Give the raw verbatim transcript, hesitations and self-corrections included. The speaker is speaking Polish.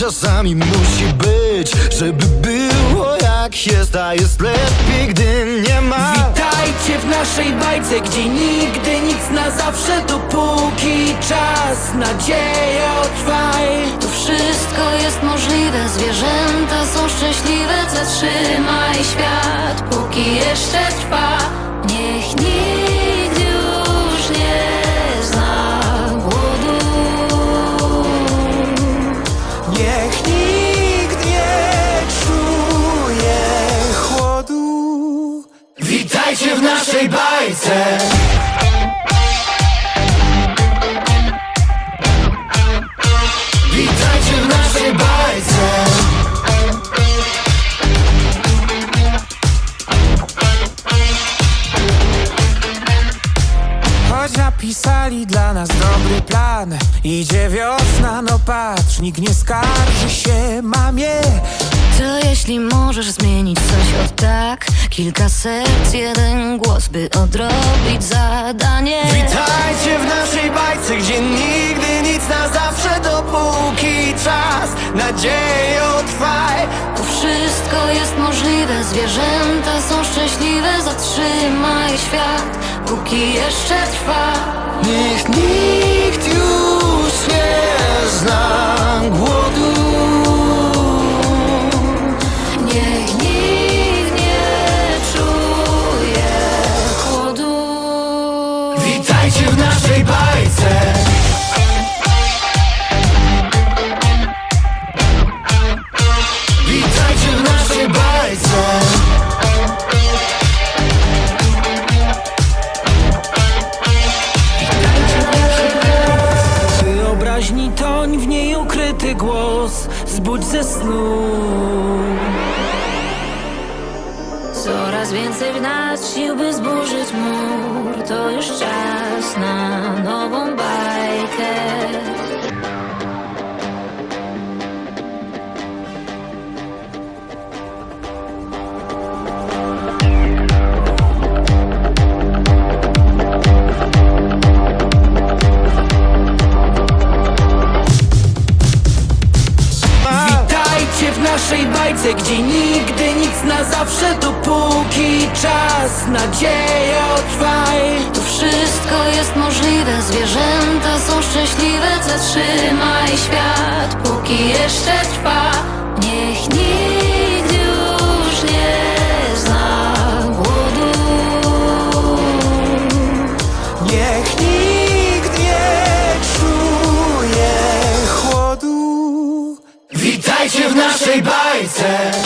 czasami musi być, żeby było jak jest, a jest lepiej, gdy nie ma. Witajcie w naszej bajce, gdzie nigdy nic na zawsze, dopóki czas, nadzieję trwaj. Tu wszystko jest możliwe, zwierzęta są szczęśliwe. Zatrzymaj świat, póki jeszcze trwa. Niech nikt już nie zna głodu. Niech nikt nie czuje chłodu. Witajcie w naszej bajce. Witajcie w naszej bajce. Choć napisali dla nas dobry plan, idzie wiosna, no patrz, nikt nie skarży się mamie. To jeśli możesz zmienić coś od tak, kilka serc, jeden głos, by odrobić zadanie. Witajcie w naszej bajce, gdzie nigdy nic na zawsze, dopóki czas, nadzieję trwaj. Tu wszystko jest możliwe, zwierzęta są szczęśliwe. Zatrzymaj świat, póki jeszcze trwa. Niech nikt już nie zna głodu. Niech nikt nie czuje chłodu. Witajcie w naszej bajce. Witajcie w naszej bajce. Wyobraźni toń, w niej ukryty głos, zbudź ze snu. Coraz więcej w nas sił, by zburzyć mur. To już czas na nową bajkę. Witajcie w naszej bajce, gdzie nigdy nic na zawsze, dopóki czas, nadzieję trwaj. Tu wszystko jest możliwe, zwierzęta są szczęśliwe. Zatrzymaj świat, póki jeszcze trwa. Niech nikt już nie zna głodu. Niech nikt nie czuje chłodu. Witajcie w naszej bajce.